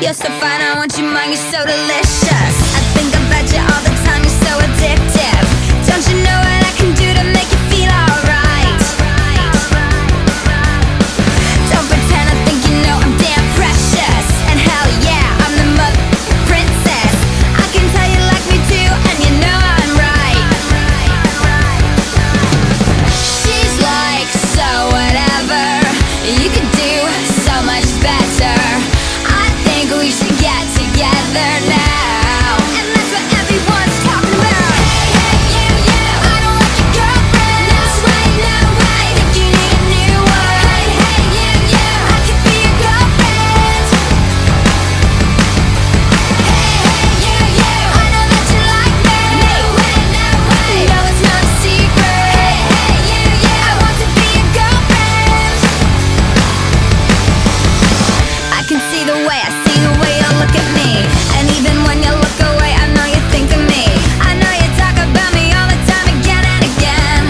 You're so fine, I want you mine, you're so delicious. I think about you all the time, you're so addictive. Don't you know what I can do to make you feel alright? Don't pretend I think you know I'm damn precious. And hell yeah, I'm the mother princess. I can tell you like me too, and you know I'm right. She's like, so whatever, you could do so much better. I think we should get together now. And that's what everyone's talking about. Hey, hey, you, I don't like your girlfriend. No way, no way, think you need a new one. Hey, hey, you, I could be your girlfriend. Hey, hey, you, I know that you like me. No way, no way, no, it's not a secret. Hey, hey, you, I want to be your girlfriend. I can see the way, I see the way you look at me. And even when you look away, I know you think of me. I know you talk about me all the time, again and again.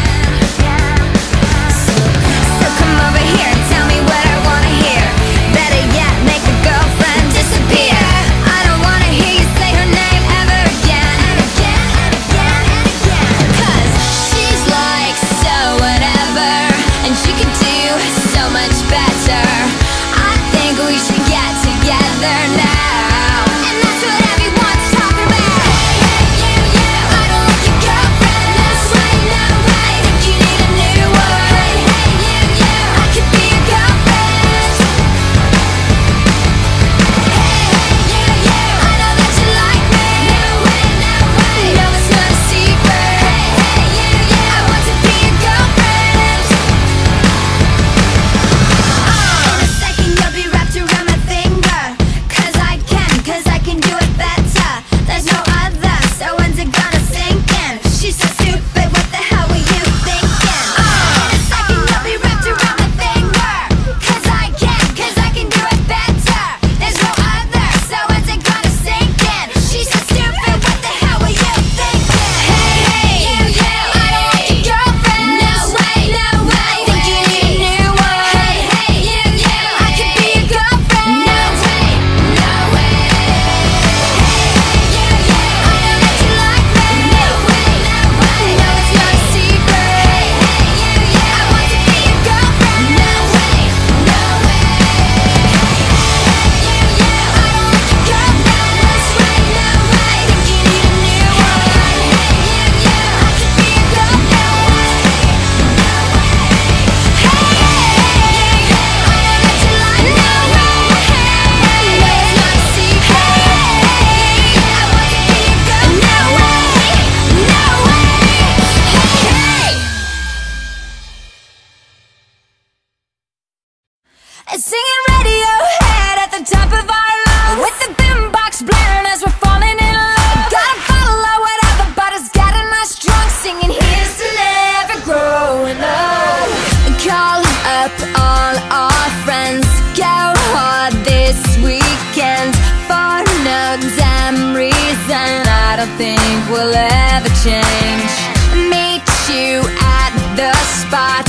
So come over here and tell me what I wanna hear. Better yet, make a girlfriend disappear. I don't wanna hear you say her name ever again. And again, and again, and again. 'Cause she's like, so whatever, and she could do so much better. I think we should get together now. And that's what everyone's talking about. Hey, hey, you, I don't like your girlfriend. No way, no way, think you need a new one. Hey, hey, you, I could be your girlfriend. Hey, hey, you, I know that you like me. No way, no way, no, it's not a secret. Hey, hey, you, I want to be your girlfriend. In a second you'll be wrapped around my finger. 'Cause I can do it better. There's no other, so when's it gonna sink in? She's so stupid, what the hell were you thinking? In a second you'll be wrapped around my finger. 'Cause I can do it better. There's no other, so when's it gonna sink in? She's so stupid, what the hell were you thinking? Hey, you, I don't like your girlfriend. No way, no way, think you need a new one. Hey, you, I could be your girlfriend. No way, no way. Hey, you, I know that you like me. No way, no way, no, it's not a secret. Hey, you, I want to be your girlfriend. No way, no way. Hey, you, I don't like your girlfriend. No way, no way, think you need a new one. Hey, you, I could be your girlfriend. No way. Hey, I know that you like me. No way, no, it's not a secret. Hey, I want to be your girlfriend. No way, no way. Hey. Singing Radiohead at the top of our lungs, with the boombox blaring as we're falling in love. Gotta follow whatever, but it's getting us drunk. Singing here's to never growing up. Call up all our friends, go hard this weekend. For no damn reason, I don't think we'll ever change. Meet you at the spot,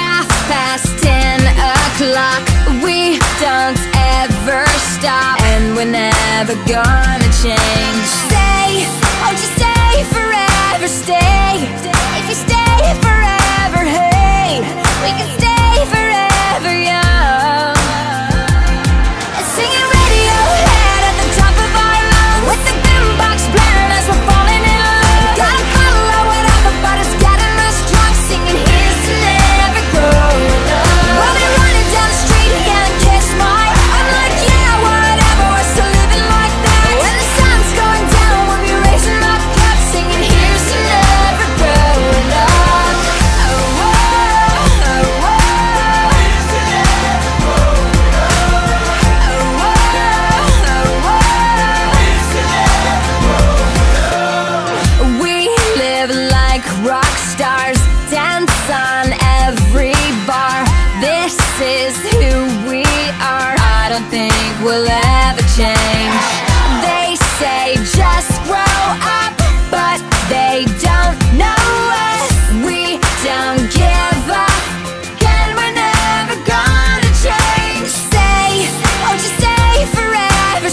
10:30. We don't ever stop, and we're never gonna change. Stay, won't you stay forever? Stay, if you stay forever, hey, we can stay forever young. Singing Radiohead at the top of our lungs, with the boombox blaring as we're falling in love. Gotta follow whatever, but it's getting us drunk. Singing here's to never growing up. We'll be running down the street again, kiss my. I'm like, yeah, whatever, we're still living like that. When the sun's going down, we'll be raising our cups, singing here's to never growing up. Oh, oh, oh, oh. Here's to never growing up. Oh, oh, oh, oh. Here's to never growing up. We live like rock stars, dance on every bar. This is who we are. I don't think we'll ever change. They say just grow up, but they don't know us. We don't give up, and we're never gonna change. Stay, won't you stay forever?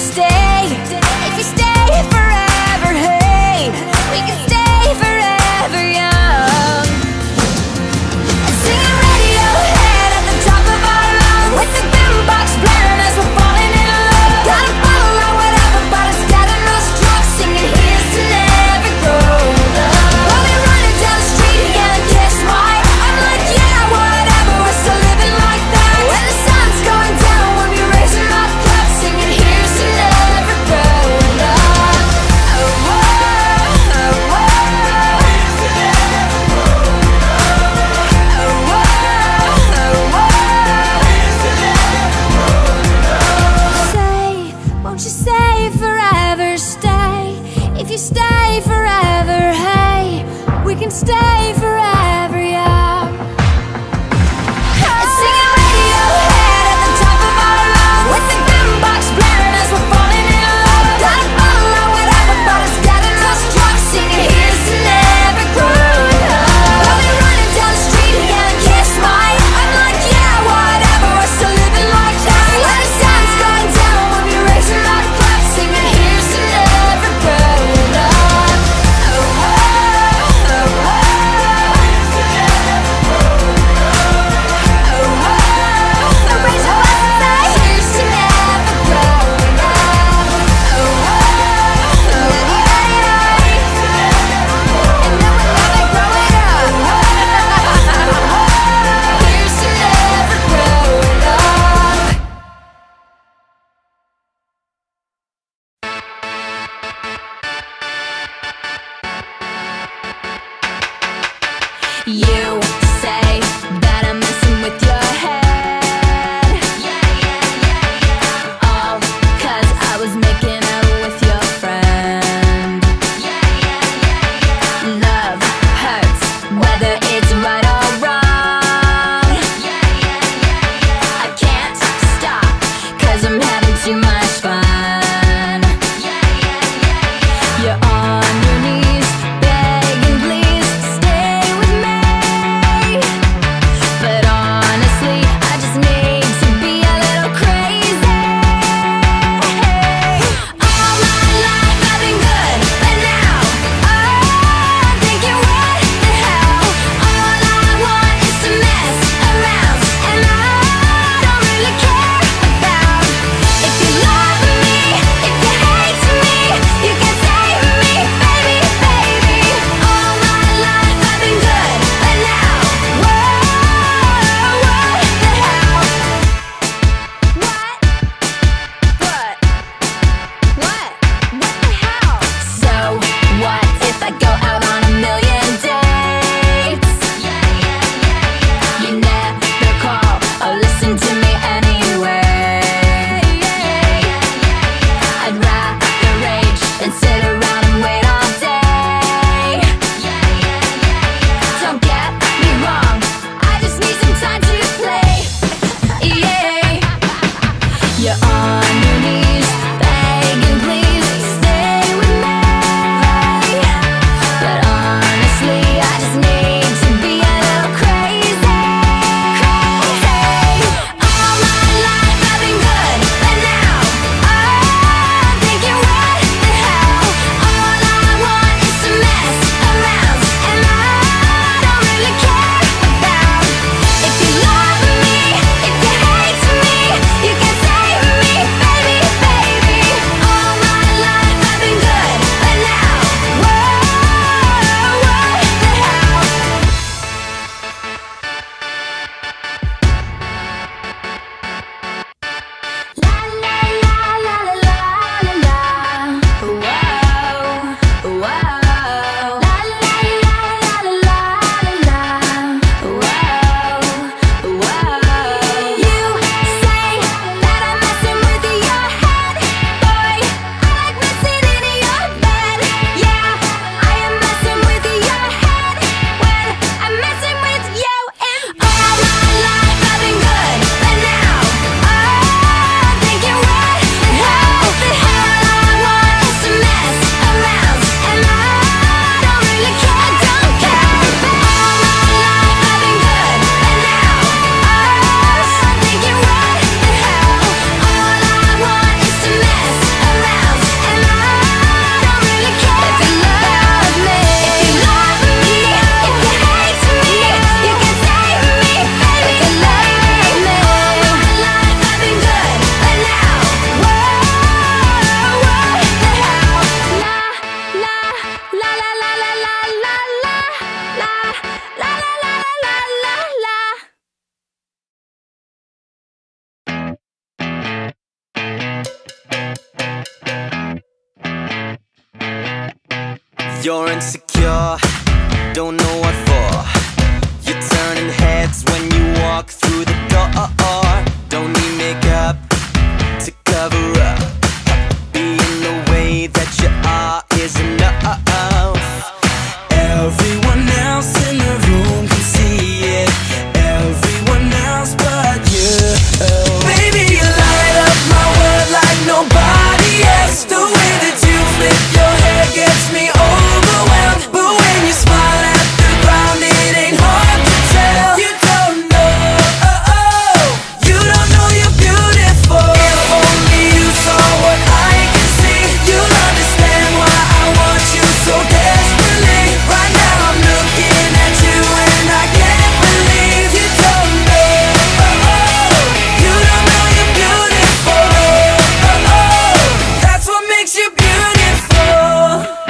You're insecure, don't know what for. You're turning heads when you walk through the door. Don't need makeup to cover up. Being the way that you are is enough. Everyone else in the room can see it. Everyone else but you. Baby, you light up my world like nobody else. The way that you flip your hair gets me overwhelmed. But when you smile at the ground, it ain't hard to tell. You don't know, you don't know you're beautiful. If only you saw what I can see, you'll understand why I want you so desperately. Right now I'm looking at you and I can't believe you don't know, you don't know you're beautiful. That's what makes you beautiful.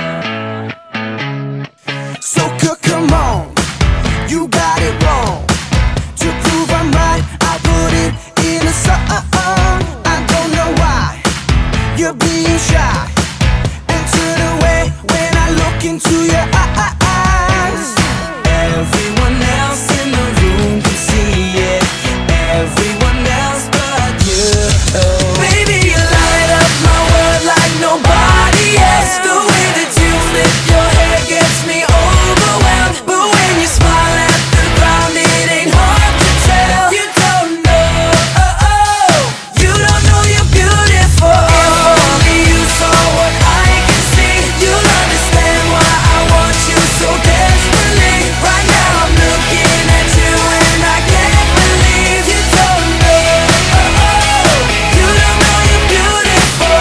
So come on, you got it wrong. To prove I'm right, I put it in a song. I don't know why you're being shy and turn away when I look into your eyes. Everyone else in the room can see it. Everyone else but you. Baby, you light up my world like nobody else. The way that you flip your hair gets me overwhelmed. But when you smile at the ground, it ain't hard to tell. You don't know, you don't know you're beautiful. If only you saw what I can see, you'll understand why I want you so desperately. Right now I'm looking at you and I can't believe you don't know, you don't know you're beautiful.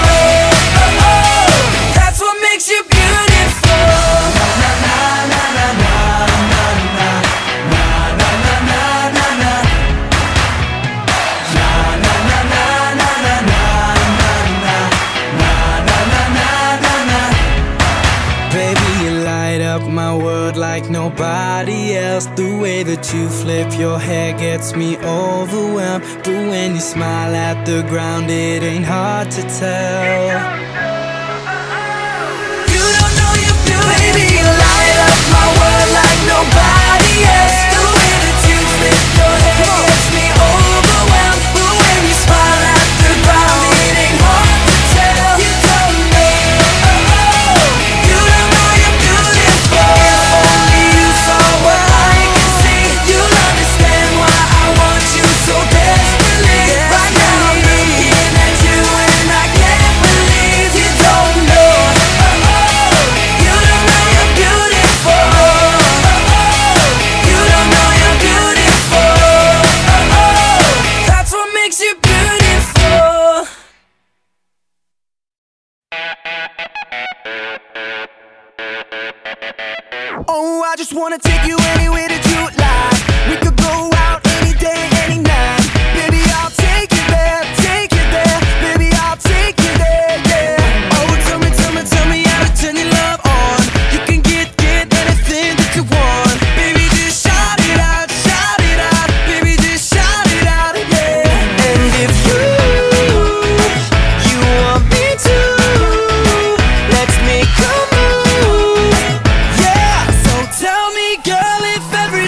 That's what makes you beautiful. Baby, you light up my world like nobody else. The way that you flip your hair gets me overwhelmed. But when you smile at the ground, it ain't hard to tell. You don't know you're beautiful. Baby, you light up my world like nobody else. The way that you flip your hair gets me overwhelmed. But when you smile at the ground, it ain't hard to tell. You don't know, you don't know you're beautiful. If only you saw what I can see, you'll understand why I want you so desperately. Right now I'm looking at you and I can't believe you don't know, you don't know you're beautiful. You don't know you're beautiful. That's what makes you beautiful. Oh, I just wanna take you anywhere that you like. We could go out any day, any night. Baby, I'll take you there, take you there. Baby, I'll take you there, yeah. Oh, tell me how to turn your love on. You can get anything that you want. Baby, just shout it out, baby, just shout it out, yeah. And if you want me to, let's make a move, yeah. So tell me, girl, if every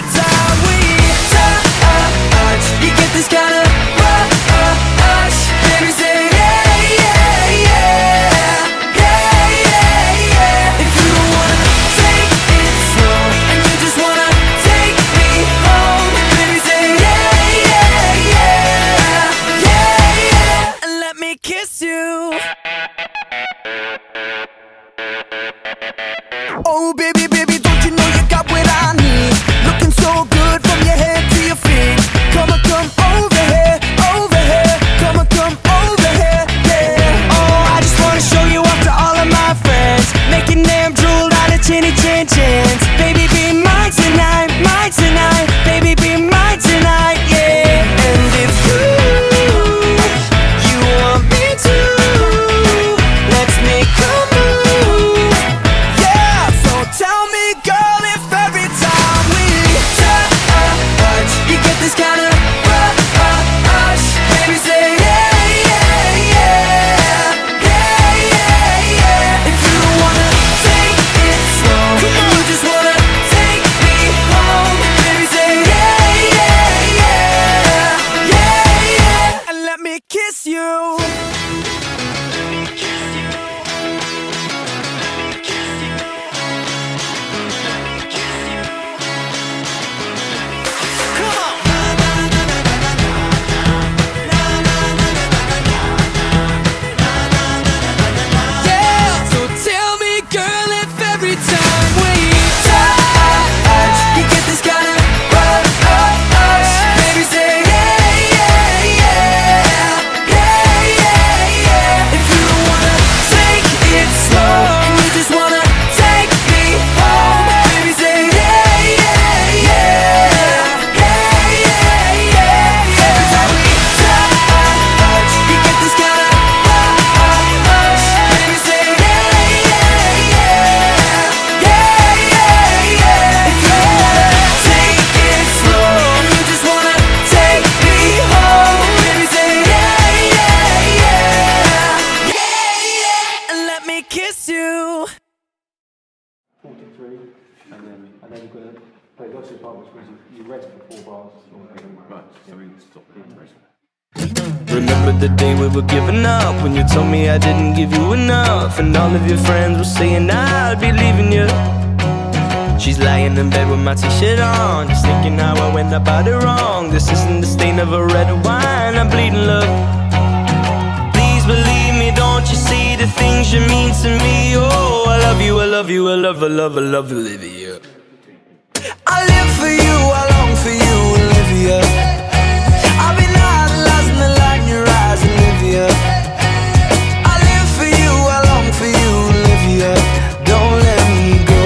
verse of the part which means you rest for 4 bars. Right, so we can stop here. Remember the day we were giving up, when you told me I didn't give you enough, and all of your friends were saying I'll be leaving you. She's lying in bed with my t-shirt on, just thinking how I went about it wrong. This isn't the stain of a red wine, I'm bleeding love. Please believe me, don't you see the things you mean to me? Oh, I love you, I love you, I love, I love, I love Olivia. I live for you, I long for you, Olivia. I've been idolized in the light in your eyes, Olivia. I live for you, I long for you, Olivia. Don't let me go.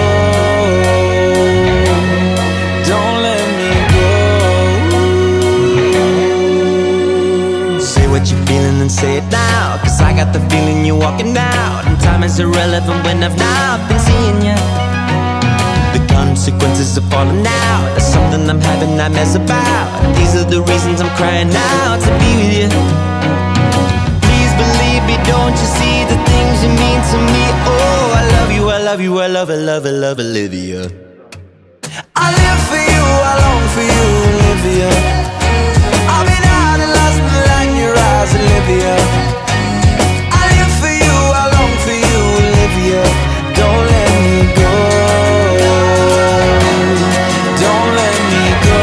Don't let me go. Say what you're feeling and say it now, 'cause I got the feeling you're walking out, and time is irrelevant when I've not been seeing you. The consequences of falling out, that's something I'm having nightmares about. These are the reasons I'm crying out to be with you. Please believe me, don't you see the things you mean to me? Oh, I love you, I love you, I love, I love, I love Olivia. I live for you, I long for you, Olivia. I've been idolized in the light in your eyes, Olivia. I live for you, I long for you, Olivia. Don't let me go. Don't let me go.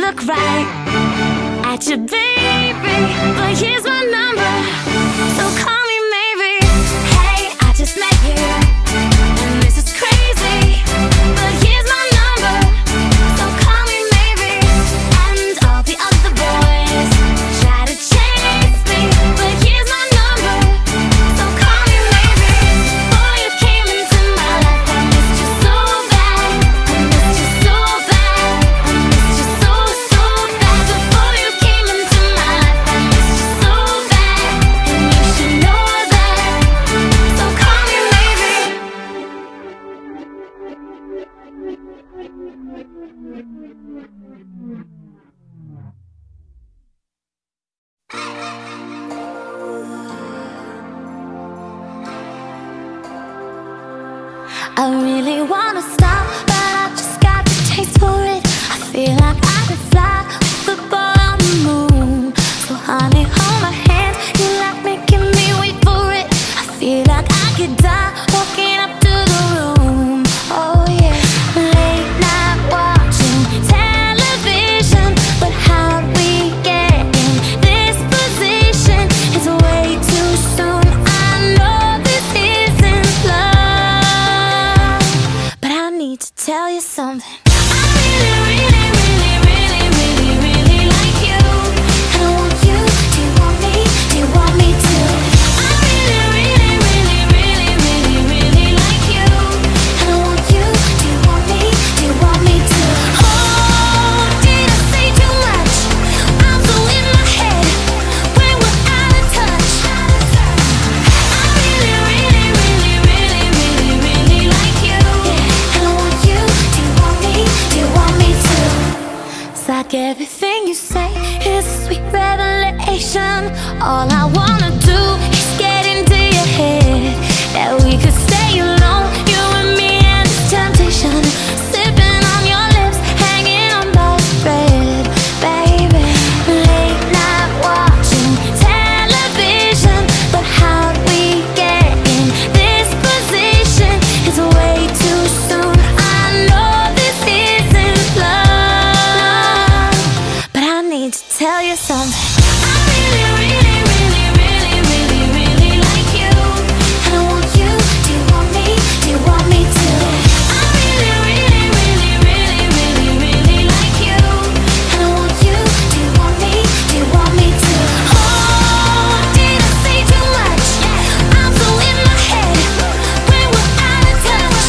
look right at your baby, but here's my number, so call me maybe. Hey, I just met you, and this is crazy, but here's my number, so call me maybe. And all the other boys try to chase me, but here's my number, so call me maybe. Before you came into my life, I missed you so bad, I missed you so bad, I missed you so bad. Before you came into my life, I missed you so bad, and you should know that, so call me maybe. I really wanna stop, but I just got the taste for it. I feel like I could fly with the ball on the moon. So honey, hold my hand, you like making me wait for it. I feel like I could die walking up to the room. Oh yeah, late night watching television, but how'd we get in this position? It's way too soon, I know this isn't love, but I need to tell you something. I really, really, really, really, really, really like you, and I want you. Do you want me? Do you want me to? I really, really, really, really, really, really like you, and I want you. Do you want me? Do you want me to? Oh, did I say too much? I'm so in my head when we're out of touch. I really, really, really, really, really, really like you, and I want you. Do you want me? Do you want me to? It's like everything you say is a sweet revelation. All I wanna do is get into your head, that we could stay alone, you and me and this temptation, sipping on your lips, hanging on by a thread, baby. Late night watching television, but how'd we get in this position? It's way too soon, I know this isn't love, but I need to tell you something. I really, really, really, really, really, really like you, and I want you. Do you want me? Do you want me to? I really, really, really, really, really, really like you, and I want you. Do you want me? Do you want me to? Oh, did I say too much? I'm so in my head when we're out of touch.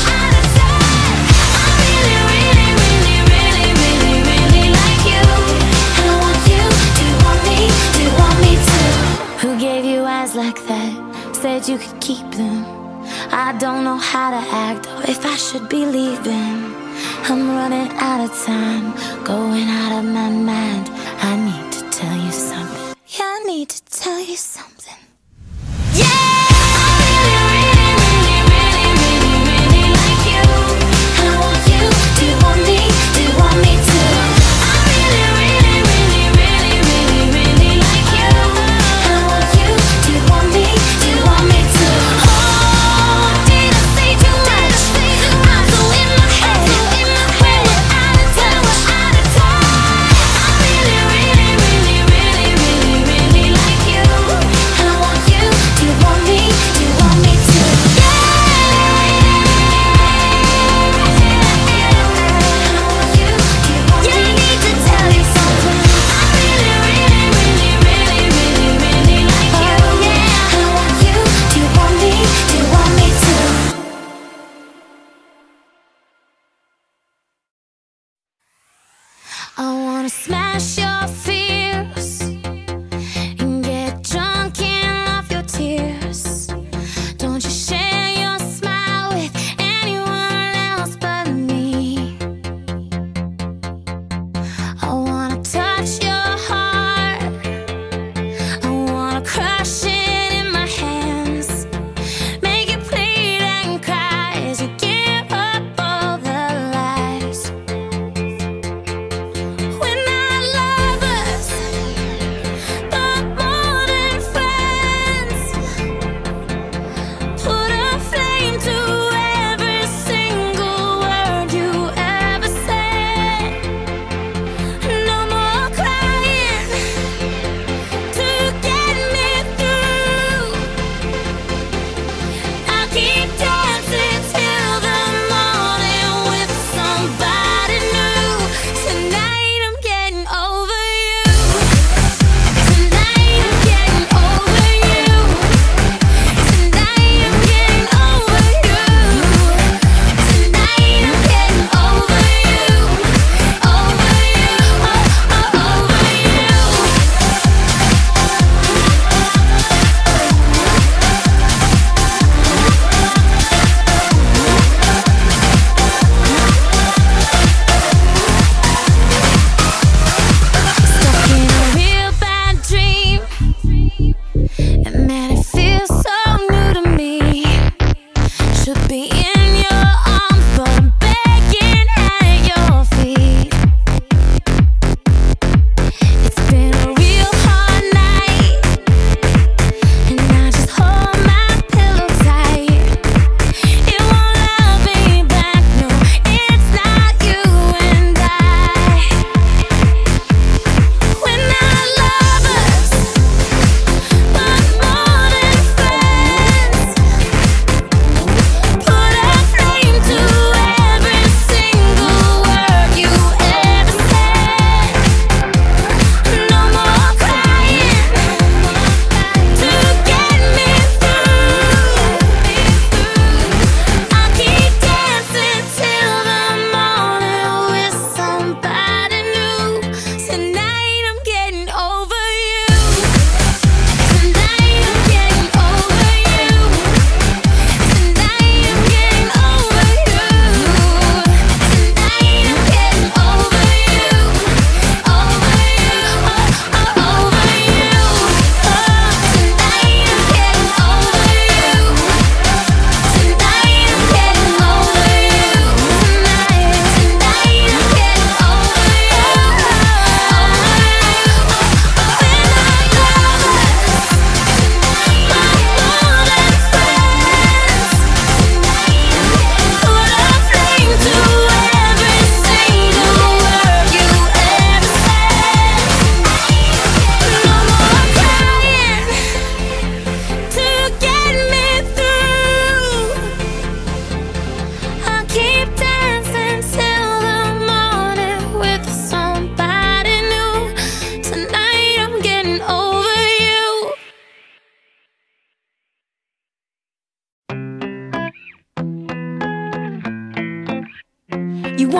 I really, really, really, really, really, really like you, and I want you. Do you want me? Do you want me to? Who gave you eyes like that? Said you could keep them. I don't know how to act or if I should be leaving. I'm running out of time, going out of my mind. I need to tell you something. Yeah, I need to tell you something. Yeah! I really, really, really, really, really like you, and I want you. Do you want me? Do you want me to? I really, really, really, really, really, really like you, and I want you. Do you want me? Do you want me to? Oh, did I say too much? I'm so in my head when we're out of touch. I really, really, really, really, really, really like you, and I want you. Do you want me? Do you want me to? Yeah, I need to tell you something. I really, really, really, really, really, really like you, and I want you. Do you want me? Do you want me to? I wanna smash your fears and get drunk and off your tears. Don't you share your smile with anyone else but me. I wanna touch your heart, I wanna crush it in my hands, make it bleed and cry as you give up all the lies. We're not lovers,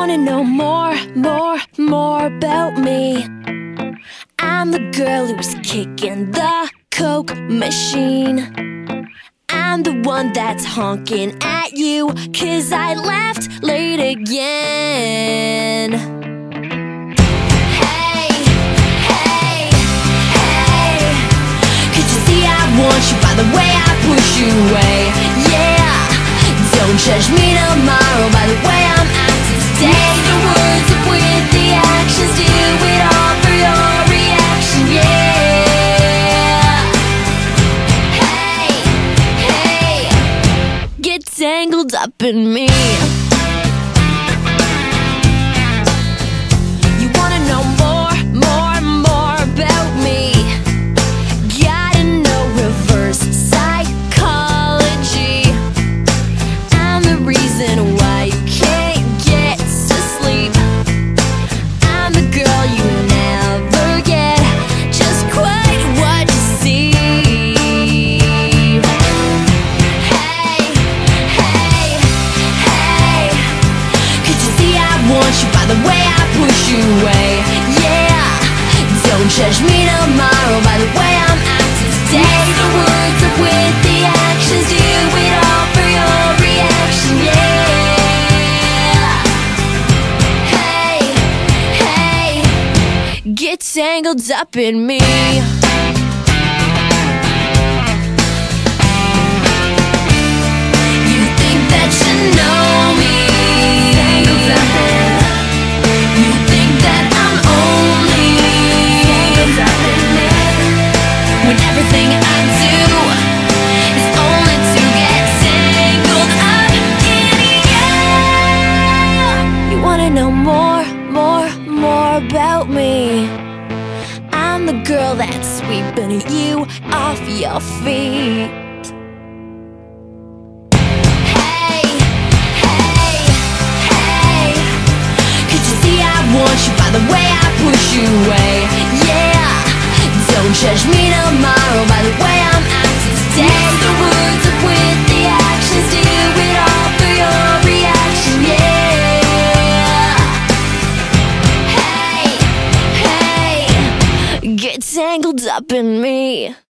wanna know more about me? I'm the girl who's kicking the Coke machine. I'm the one that's honking at you 'cause I left late again. Hey, hey, hey, could you see I want you by the way I push you away? Yeah, don't judge me tomorrow by the way I'm acting today. The words up with the actions, do it all for your reaction, yeah. Hey, hey, get tangled up in me. You wanna know more about me? Gotta know reverse psychology. I'm the reason why you can't get to sleep. I'm the girl you never get just quite what you see. Hey, hey, hey, could you see I want you by the way I push you away? Yeah, don't judge me tomorrow by the way I'm acting today. The words up with the actions, do it all for your reaction, yeah. Hey, hey, get tangled up in me. You think that you know me. You think that I'm only when everything I do is only to get tangled up in you. You wanna know more about me? I'm the girl that's sweeping you off your feet. Hey, hey, hey, could you see I want you by the way I push you away? Yeah, don't judge me tomorrow by the way I'm acting today. The words up with the actions, do it all for your reaction, yeah. Hey, hey, get tangled up in me.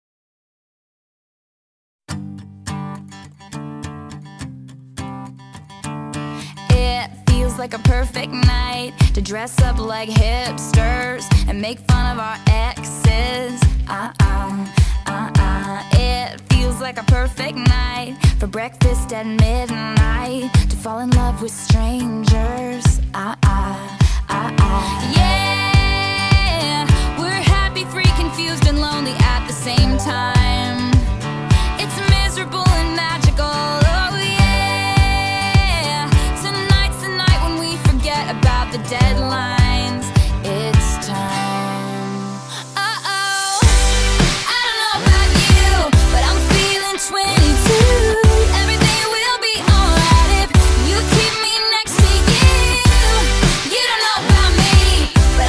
It feels like a perfect night to dress up like hipsters and make fun of our exes. It feels like a perfect night for breakfast at midnight, to fall in love with strangers. Yeah, we're happy, free, confused, and lonely at the same time. It's miserable and magical. Oh yeah, tonight's the night when we forget about the deadlines. It's time. Uh-oh, I don't know about you, but I'm feeling 22. Everything will be alright if you keep me next to you. You don't know about me, but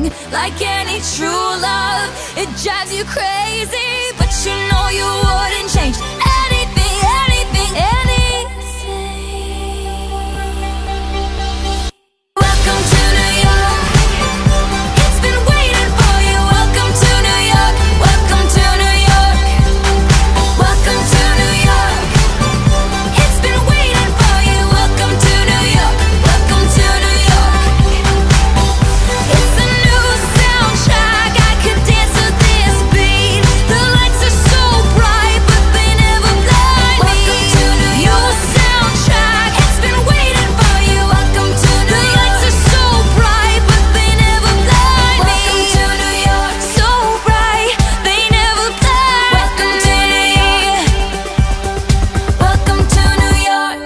wrong. Like any true love, it drives you crazy, but you know you wouldn't change anything, anything, anything. Welcome to New York. It's been waiting for you. Welcome to New York. Welcome to New York. Welcome to New York. It's been waiting for you. Welcome to New York. Welcome to New York. It's a new soundtrack. I could dance to this beat. The lights are so bright, but they never blind me. Welcome to New York. New soundtrack. It's been waiting for you. Welcome to New York. The lights are so bright, but they never blind me. Welcome to New York. So bright, they never blind. Welcome to New York. Welcome to New York.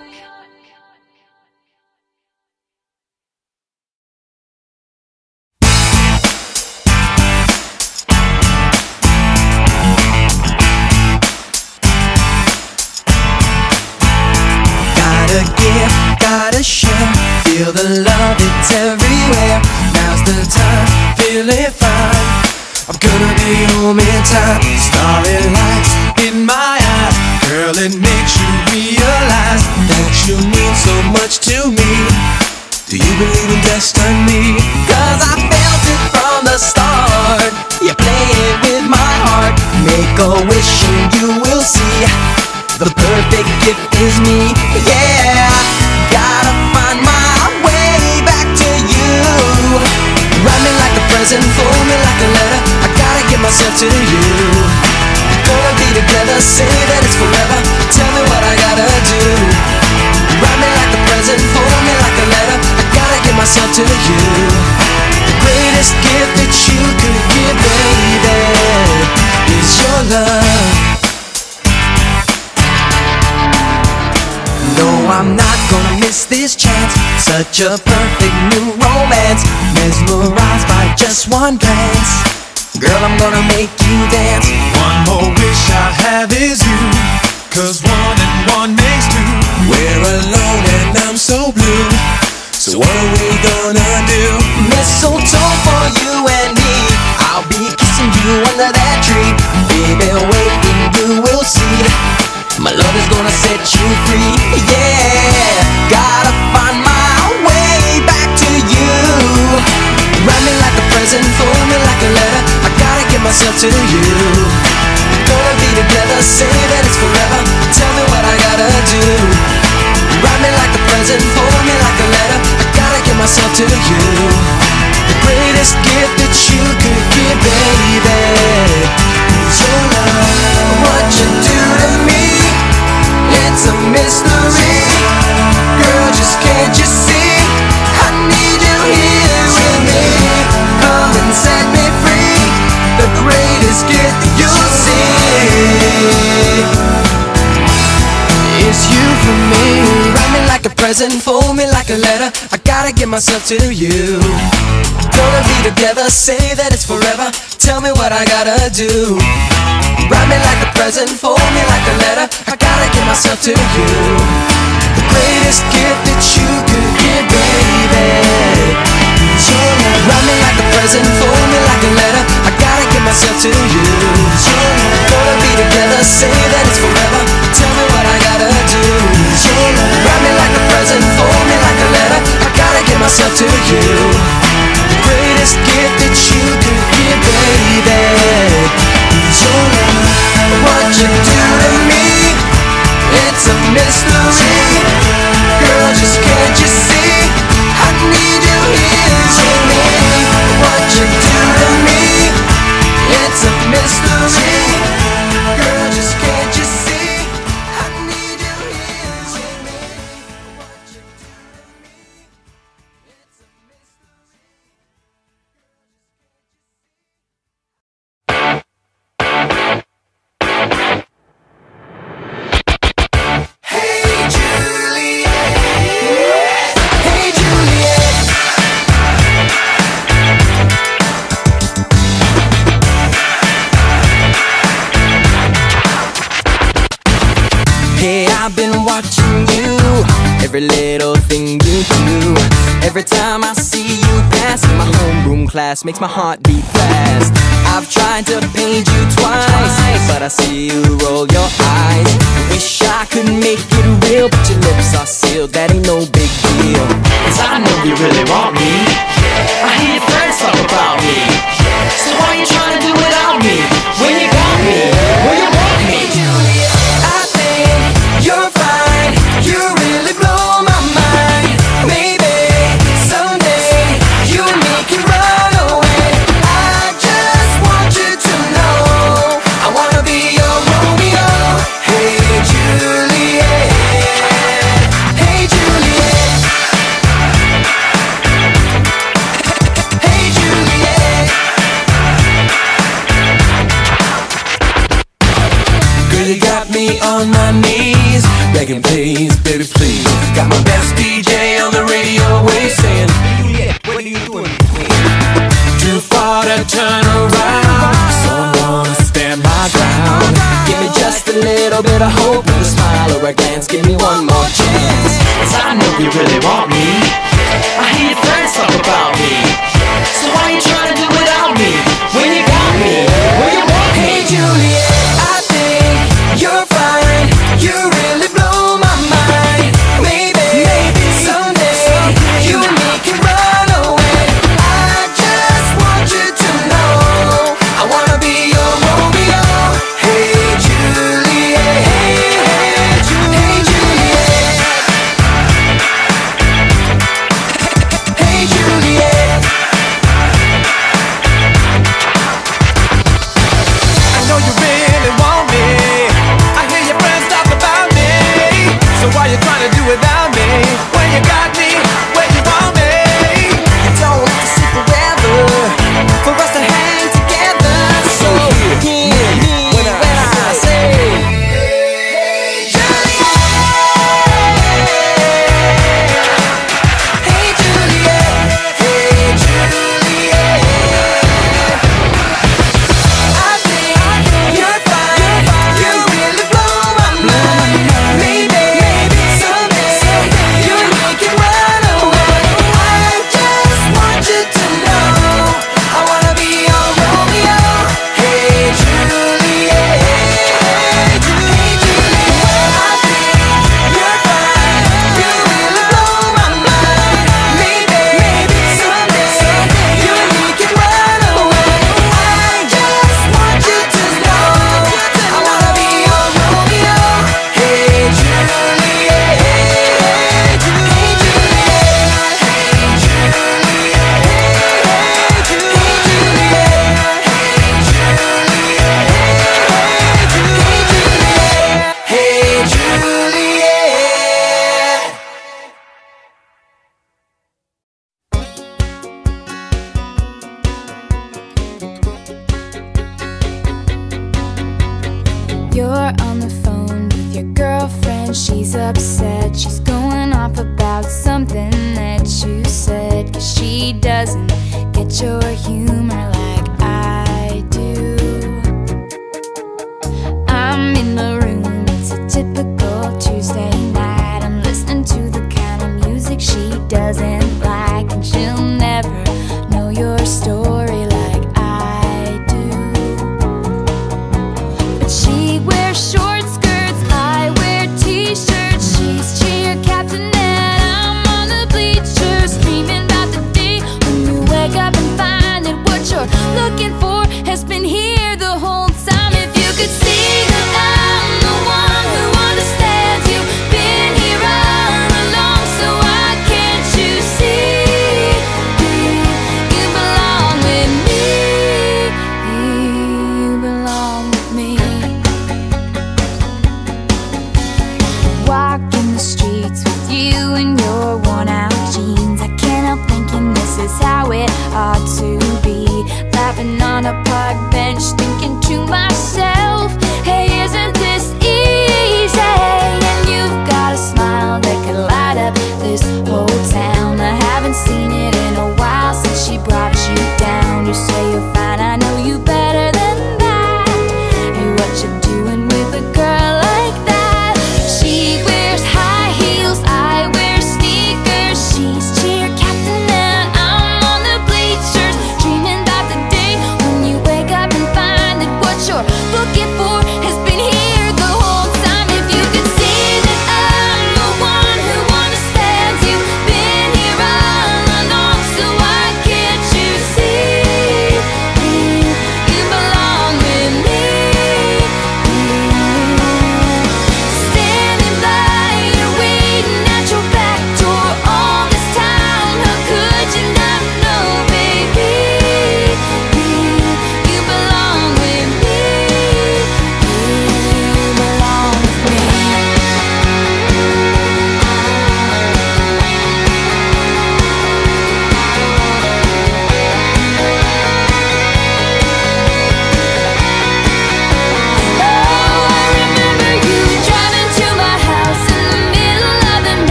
Gotta give, gotta share. Feel the love, it's everywhere. Now's the time, feeling fine. I'm gonna be home in time. Starry lights in my eyes. Girl, it makes you realize that you mean so much to me. Do you believe in destiny? Cause I felt it from the start. You play it with my heart. Make a wish and you will see. The perfect gift is me, yeah. Gotta find my way back to you. Write me like a present, fold me like a letter. I gotta give myself to you. Gonna be together, say that it's forever. Tell me what I gotta do. Write me like a present, fold me like a letter. I gotta give myself to you. The greatest gift that you could give, baby, is your love. No, I'm not gonna miss this chance. Such a perfect new romance. Mesmerized by just one glance. Girl, I'm gonna make you dance. One more wish I have is you. Cause one and one makes two. We're alone and I'm so blue. So what are we gonna do? Mistletoe for you and me. I'll be kissing you under that tree. Baby, wait and you will see. My love is gonna set you free, yeah. Gotta find my way back to you. Write me like a present, fold me like a letter. I gotta give myself to you. Gonna be together, say that it's forever. Tell me what I gotta do. Write me like a present, fold me like a letter. I gotta give myself to you. The greatest gift that you could give, baby, is your love. What you do to me, it's a mystery. Girl, just can't you see? I need you here with me. Come and set me free. The greatest gift that you'll see is you for me. Write me like a present, fold me like a letter. I gotta give myself to you. Gonna be together, say that it's forever. Tell me what I gotta do. Write me like a present, fold me like a letter. I gotta give myself to you. The greatest gift that you could give, baby, is your love. Write me like a present, fold me like a letter. I gotta give myself to you. Gonna be together, say that it's forever. Tell me what I gotta do. Write me like a present, fold me like a letter. I gotta give myself to you. The greatest gift that you could give, baby, is your love. What you do to me, it's a mystery. Girl, just can't you see? I need you here with me. What you do to me, it's a mystery. Girl, just can't you see? I need you here with me. What you do to me, it's a mystery. Hey Juliet, hey Juliet. Hey, I've been watching you, every little thing you do. Every time I see you, mask in my homeroom class makes my heart beat fast. I've tried to paint you twice, but I see you roll your eyes. Wish I could make it real, but your lips are sealed, that ain't no big deal. Cause I know you really want me. I hear your friends talk about me. So why you trying to do without me? When you got me, when you want me. I think you're fine, you really blow my mind. Maybe someday you and me can run away. I just want you to know I wanna be your Romeo. Hey Juliet, hey Juliet, hey Juliet. Girl, you got me on my knees, begging please, baby please. Got my best DJ on the radio wave saying, Juliet, what are you doing? Too far to turn around, so I'm gonna stand my ground. Give me just a little bit of hope with a smile or a glance, give me one more chance. Cause I know you really want me. I hear your friends talk about me. So why you trying to do without me? When you got me, when you want me. Hey Juliet, I think you're fine, you really blow my mind. Maybe someday you and me can run away. I just want you to know I wanna be your Romeo. Hey Juliet, hey Juliet, hey Juliet. I know you really want me. I hear your friends talk about me. So why you trying to do without me? When you got me, when you want me. You don't have to sit forever for us to hang together. So hear me when I say, hey Juliet, hey Juliet, hey Juliet. I think you're fine, you really blow my mind. Maybe someday you and me can run away. I just want you to know I wanna be your Romeo. Hey Juliet, hey Juliet. I think you're fine, you really blow my mind. Maybe someday you and me can run away. I just want you to know I wanna be your Romeo. Hey Juliet, hey Juliet, hey Juliet, hey Juliet, hey Juliet. You're on the phone with your girlfriend, she's upset. She's going off about something that you said. Cause she doesn't get your humor like I do. I'm in the room, it's a typical Tuesday night. I'm listening to the kind of music she doesn't like. And she'll never know your story like I do. But she wears short skirts, I wear t-shirts. She's cheer captain and I'm on the bleachers, dreaming about the day when you wake up and find that what you're looking for has been here the whole time. If you could see that I'm the one who understands you, been here all along, so why can't you see you belong with me? You belong with me. Walking the streets with you in your worn out jeans, I can't help thinking this is how it ought to be. Laughing on a park bench, thinking to myself, hey, isn't this easy? And you've got a smile that could light up this whole town. I haven't seen it in a while since she brought you down. You say you're fine, I know you better than that. Hey, what you doing with a girl like that? She wears high heels, I wear sneakers. She's cheer captain and I'm on the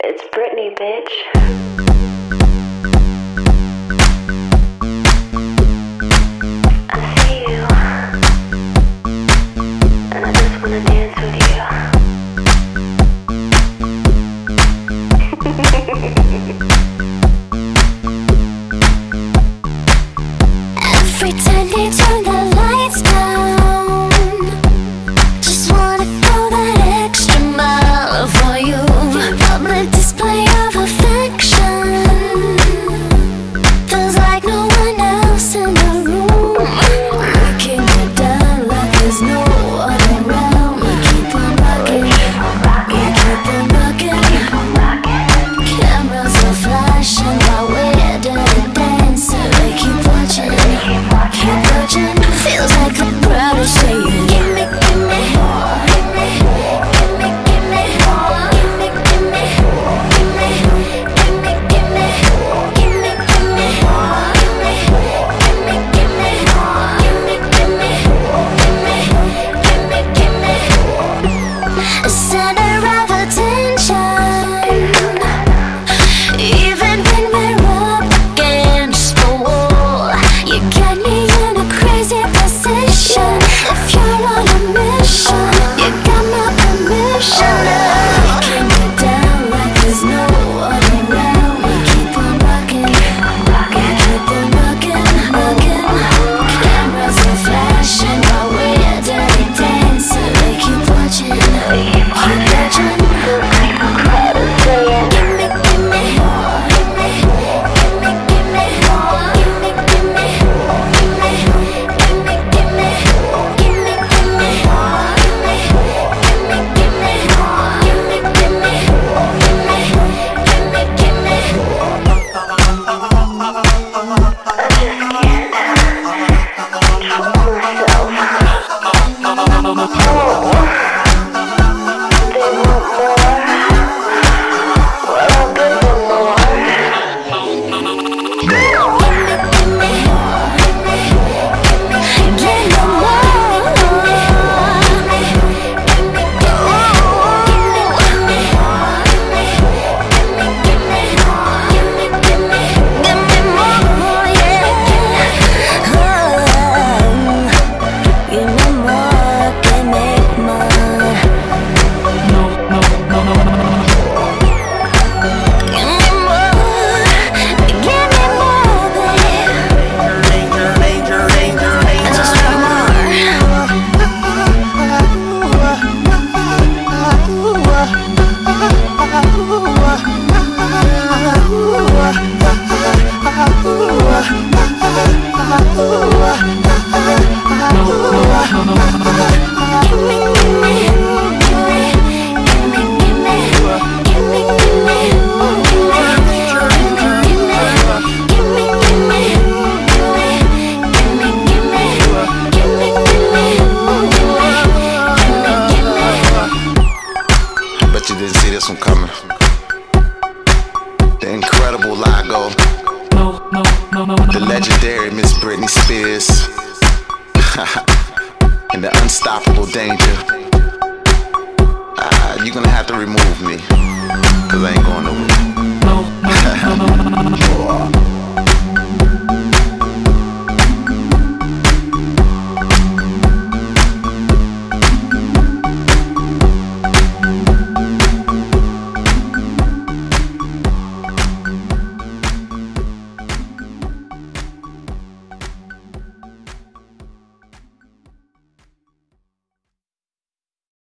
It's Britney, bitch. I see you, and I just wanna dance with you. Every time they turn the lights down, just wanna go that extra mile for you. Public display of affection, feels like no one else in the room. Looking you down like there's no one around. We keep on rocking, we keep on rocking. Cameras are flashing while we're dirty dancing. They keep watching, keep watching. Feels like the crowd is saying, gimme, gimme, gimme, gimme, gimme, gimme, gimme, gimme, gimme, gimme, gimme, gimme, gimme, gimme, gimme, gimme. Center of attention, even when we're up against the wall. You get me in a crazy position. If you're on a mission, you got my permission. Locking me down like there's no one around. We keep on rocking, we keep on rocking, rocking. Cameras are flashing while we're dirty dancing. They keep watching, keep watching. Crowd is saying, gimme, gimme, gimme, gimme, gimme, gimme, gimme, gimme, gimme, gimme, gimme, Bet you didn't see this one coming. The incredible Lago, the legendary Miss Britney Spears, and the unstoppable Danger. You're gonna have to remove me, cause I ain't going nowhere.